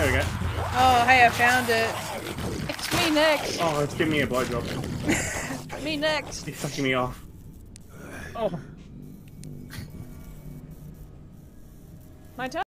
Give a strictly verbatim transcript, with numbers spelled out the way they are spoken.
There we go. Oh, hey, I found it. It's me next. Oh, it's giving me a blowjob. Me next. He's sucking me off. Oh. My turn.